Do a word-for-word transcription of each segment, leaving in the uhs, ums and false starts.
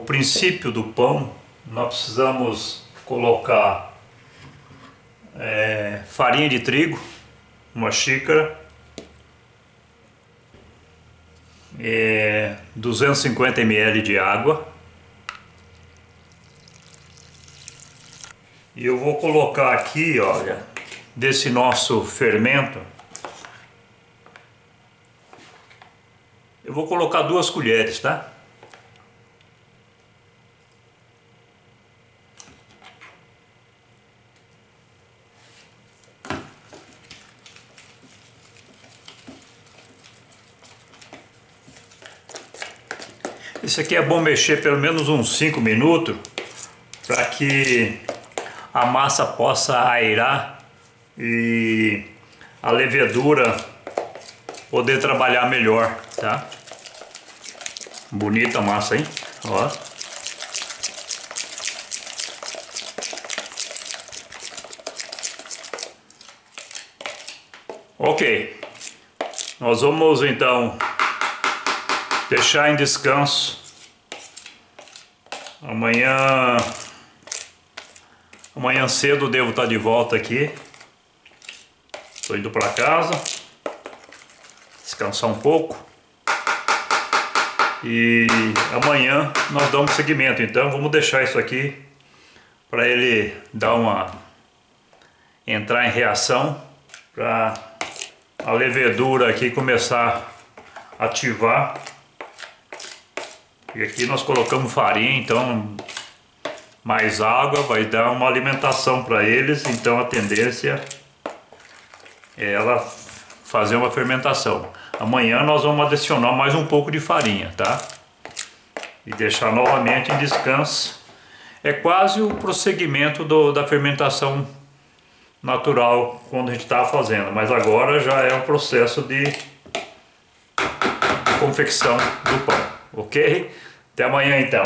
princípio do pão, nós precisamos colocar é, farinha de trigo, uma xícara, é, duzentos e cinquenta mililitros de água, e eu vou colocar aqui, olha, desse nosso fermento, eu vou colocar duas colheres, tá? Isso aqui é bom mexer pelo menos uns cinco minutos para que a massa possa airar e a levedura poder trabalhar melhor, tá? Bonita a massa, hein? Ó. Ok. Nós vamos então deixar em descanso. Amanhã Amanhã cedo devo estar de volta aqui. Estou indo para casa descansar um pouco. E amanhã nós damos seguimento. Então vamos deixar isso aqui para ele dar uma entrar em reação, para a levedura aqui começar a ativar. E aqui nós colocamos farinha, então mais água vai dar uma alimentação para eles, então a tendência é ela fazer uma fermentação. Amanhã nós vamos adicionar mais um pouco de farinha, tá? E deixar novamente em descanso. É quase o prosseguimento do, da fermentação natural quando a gente estava fazendo, mas agora já é o processo de, de confecção do pão, ok? Até amanhã então.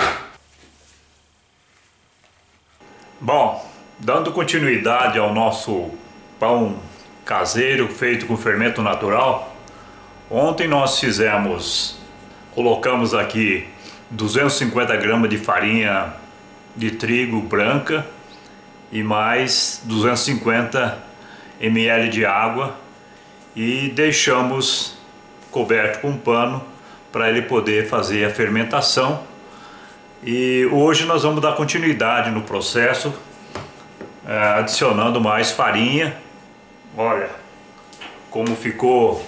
Bom, dando continuidade ao nosso pão caseiro feito com fermento natural, ontem nós fizemos, colocamos aqui duzentos e cinquenta gramas de farinha de trigo branca e mais duzentos e cinquenta mililitros de água e deixamos coberto com um pano para ele poder fazer a fermentação. E hoje nós vamos dar continuidade no processo, é, adicionando mais farinha. Olha como ficou,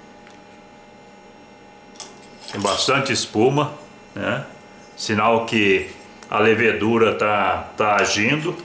tem bastante espuma, né? Sinal que a levedura tá, tá agindo.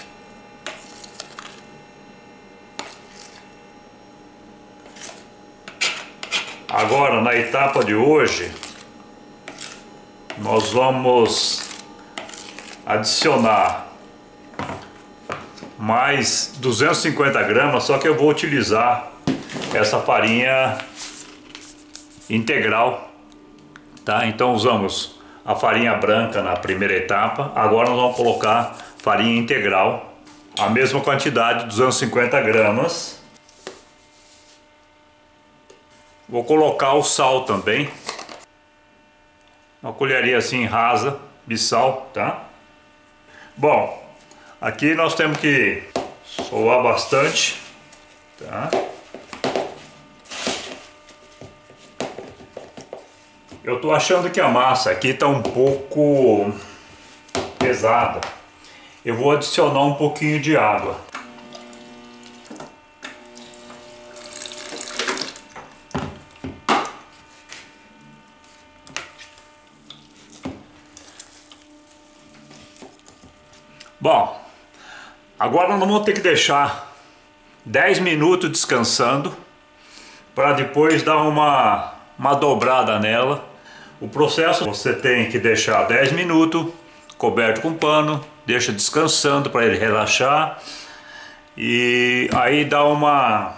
Agora, na etapa de hoje, nós vamos adicionar mais duzentos e cinquenta gramas, só que eu vou utilizar essa farinha integral, tá? Então usamos a farinha branca na primeira etapa, agora nós vamos colocar farinha integral, a mesma quantidade, duzentos e cinquenta gramas. Vou colocar o sal também, uma colherinha assim rasa de sal, tá? Bom, aqui nós temos que soar bastante, tá? Eu tô achando que a massa aqui tá um pouco pesada. Eu vou adicionar um pouquinho de água. Bom, agora nós vamos ter que deixar dez minutos descansando para depois dar uma, uma dobrada nela. O processo você tem que deixar dez minutos coberto com pano, deixa descansando para ele relaxar e aí dá uma,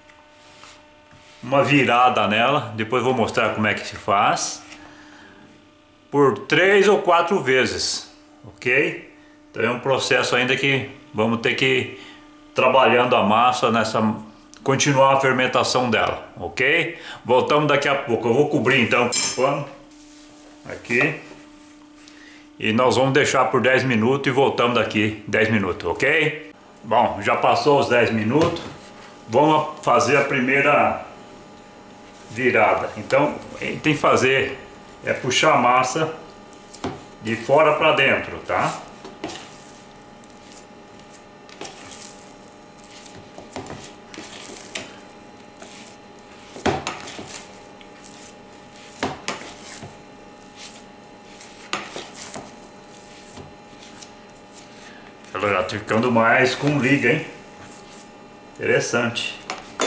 uma virada nela. Depois vou mostrar como é que se faz por três ou quatro vezes, ok? Então é um processo ainda que vamos ter que ir trabalhando a massa nessa, continuar a fermentação dela, ok? Voltamos daqui a pouco. Eu vou cobrir então com o pano aqui e nós vamos deixar por dez minutos e voltamos daqui dez minutos, ok? Bom, já passou os dez minutos, vamos fazer a primeira virada. Então, tem que fazer é puxar a massa de fora para dentro, tá? Ela já tá ficando mais com liga, hein? Interessante.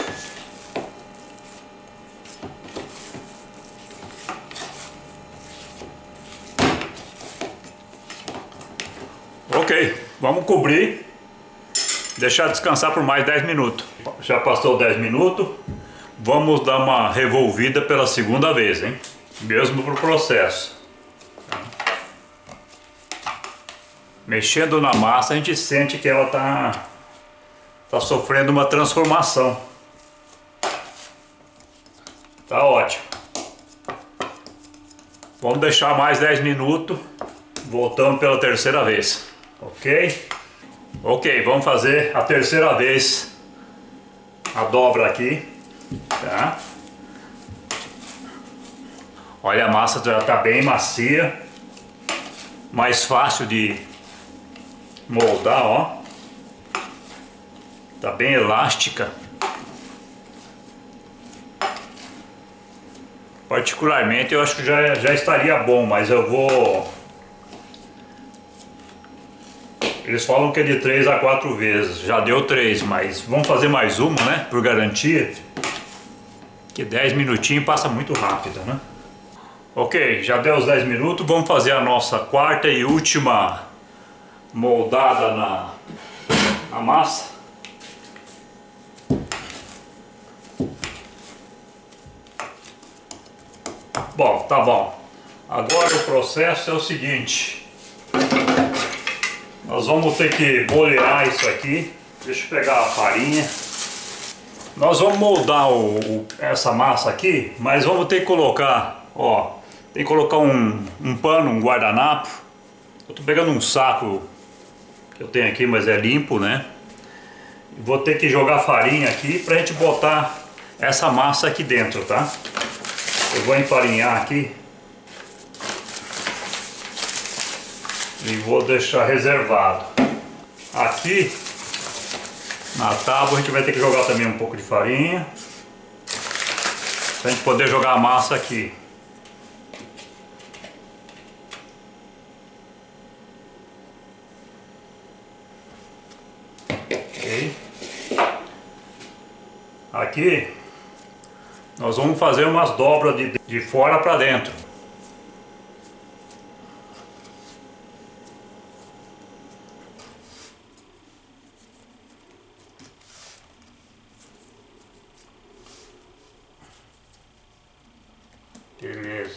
Ok, vamos cobrir, deixar descansar por mais dez minutos. Já passou dez minutos, vamos dar uma revolvida pela segunda vez, hein? Mesmo pro processo. Mexendo na massa, a gente sente que ela tá, tá sofrendo uma transformação. Tá ótimo. Vamos deixar mais dez minutos, voltamos pela terceira vez. Ok? Ok, vamos fazer a terceira vez a dobra aqui, tá? Olha, a massa já está bem macia, mais fácil de moldar, ó. Tá bem elástica. Particularmente eu acho que já, já estaria bom, mas eu vou... Eles falam que é de três a quatro vezes, já deu três, mas vamos fazer mais uma, né? Por garantia. Que dez minutinhos passa muito rápido, né? Ok, já deu os dez minutos, vamos fazer a nossa quarta e última moldada na, na massa. Bom, tá bom. Agora o processo é o seguinte. Nós vamos ter que bolear isso aqui. Deixa eu pegar a farinha. Nós vamos moldar o, o, essa massa aqui, mas vamos ter que colocar, ó, tem que colocar um, um pano, um guardanapo. Eu tô pegando um saco que eu tenho aqui, mas é limpo, né? Vou ter que jogar farinha aqui pra gente botar essa massa aqui dentro, tá? Eu vou emparinhar aqui. E vou deixar reservado. Aqui na tábua a gente vai ter que jogar também um pouco de farinha, pra gente poder jogar a massa aqui. Ok. Aqui nós vamos fazer umas dobras de, de fora para dentro. Beleza.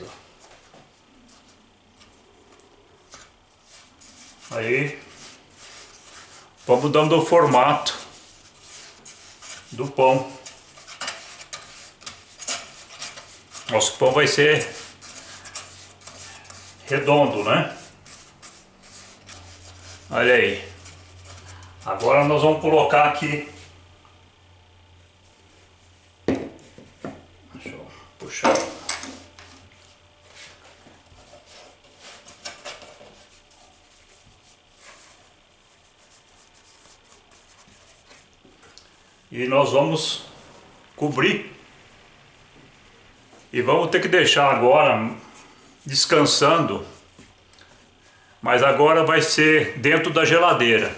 Aí vamos dando o formato do pão. Nosso pão vai ser redondo, né? Olha aí. Agora nós vamos colocar aqui. Deixa eu puxar. E nós vamos cobrir. E vamos ter que deixar agora descansando. Mas agora vai ser dentro da geladeira.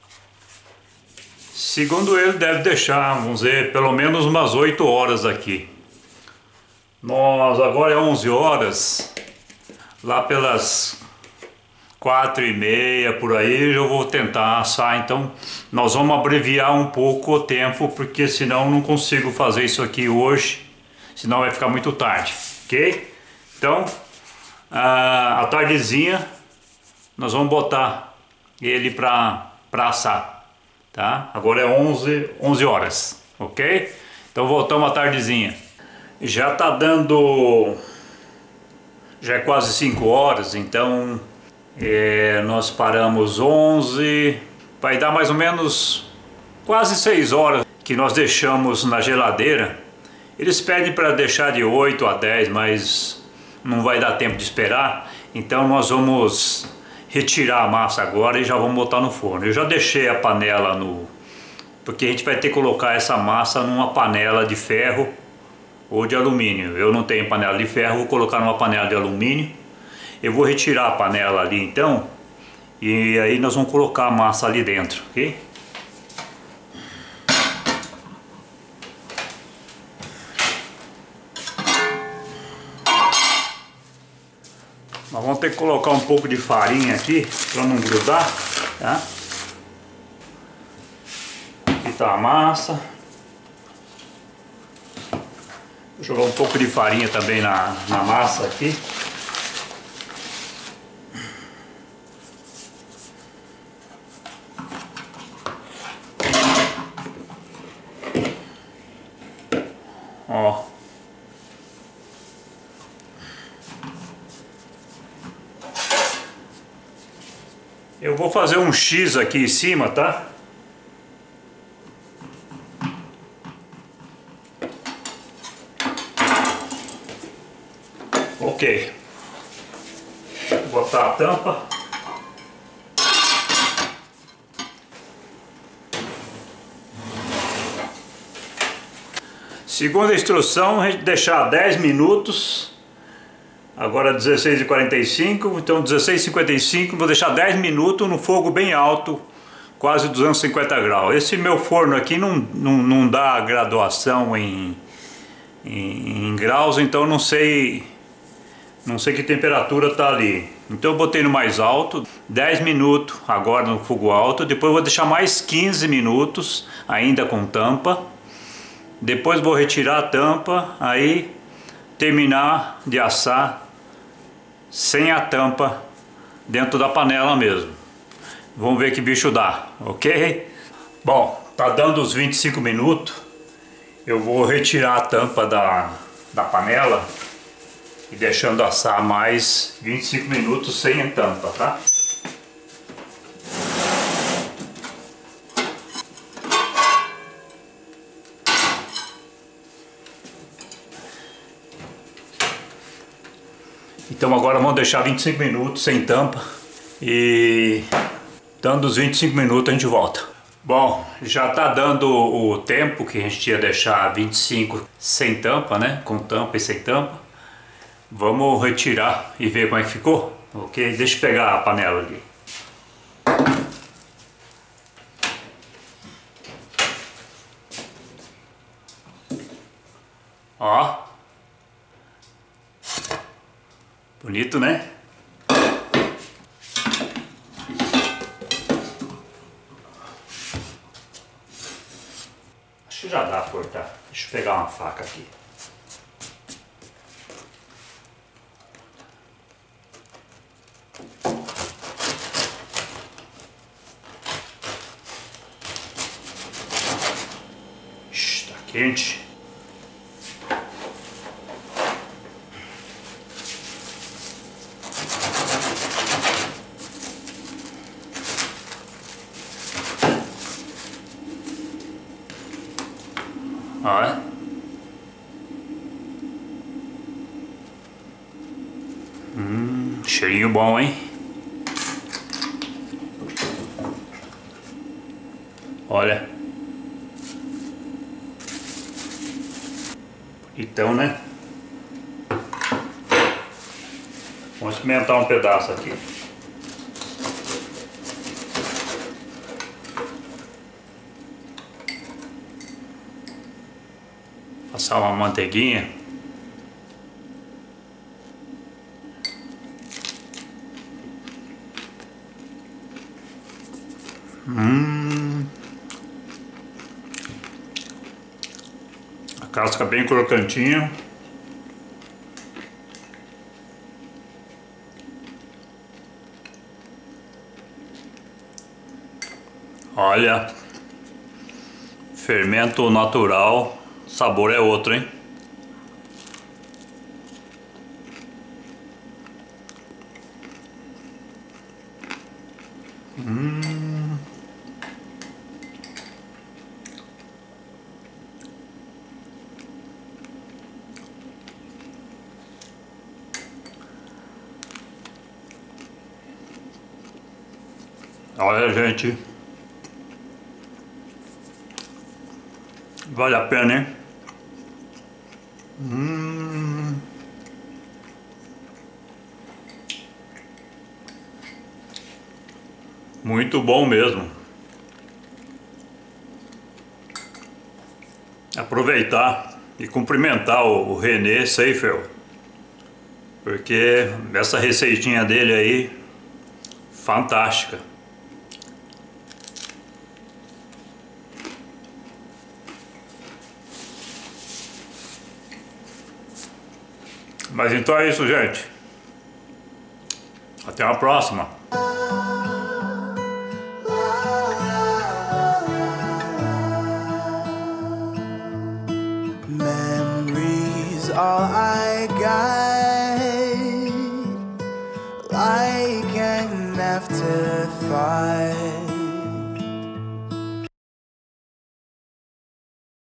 Segundo ele, deve deixar, vamos dizer, pelo menos umas oito horas aqui. Nós agora é onze horas. Lá pelas quatro e meia por aí eu vou tentar assar. Então nós vamos abreviar um pouco o tempo, porque senão não consigo fazer isso aqui hoje, senão vai ficar muito tarde, ok? Então a, a tardezinha nós vamos botar ele para para assar, tá? Agora é onze, onze horas, ok? Então voltamos à tardezinha. Já tá dando, já é quase cinco horas, então É, nós paramos onze, vai dar mais ou menos quase seis horas que nós deixamos na geladeira. Eles pedem para deixar de oito a dez, mas não vai dar tempo de esperar. Então nós vamos retirar a massa agora e já vamos botar no forno. Eu já deixei a panela no... porque a gente vai ter que colocar essa massa numa panela de ferro ou de alumínio. Eu não tenho panela de ferro, vou colocar numa panela de alumínio. Eu vou retirar a panela ali então, e aí nós vamos colocar a massa ali dentro, ok? Nós vamos ter que colocar um pouco de farinha aqui para não grudar, tá? Aqui tá a massa. Vou jogar um pouco de farinha também na, na massa aqui. Ó. Eu vou fazer um X aqui em cima, tá? Ok. Vou botar a tampa. Segundo a instrução, a gente deixar dez minutos. Agora dezesseis e quarenta e cinco, então dezesseis e cinquenta e cinco, vou deixar dez minutos no fogo bem alto, quase duzentos e cinquenta graus. Esse meu forno aqui não, não, não dá graduação em, em, em graus, então não sei, não sei que temperatura tá ali. Então eu botei no mais alto, dez minutos agora no fogo alto, depois vou deixar mais quinze minutos ainda com tampa. Depois vou retirar a tampa, aí terminar de assar sem a tampa dentro da panela mesmo. Vamos ver que bicho dá, ok? Bom, tá dando os vinte e cinco minutos. Eu vou retirar a tampa da, da panela e deixando assar mais vinte e cinco minutos sem a tampa, tá? Então agora vamos deixar vinte e cinco minutos sem tampa e dando os vinte e cinco minutos a gente volta. Bom, já está dando o tempo que a gente ia deixar vinte e cinco sem tampa, né? Com tampa e sem tampa. Vamos retirar e ver como é que ficou, ok? Deixa eu pegar a panela ali. Ó. Bonito, né? Acho que já dá pra cortar. Deixa eu pegar uma faca aqui. Ixi, tá quente. Olha. Hum, cheirinho bom, hein? Olha. Então, né? Vamos experimentar um pedaço aqui. Passar uma manteiguinha. Hum. A casca bem crocantinha. Olha, fermento natural. Sabor é outro, hein? Hum. Olha, gente, vale a pena, hein? Hum. Muito bom mesmo. Aproveitar e cumprimentar o, o René Seifel, porque essa receitinha dele aí, fantástica. Mas então é isso, gente. Até a próxima.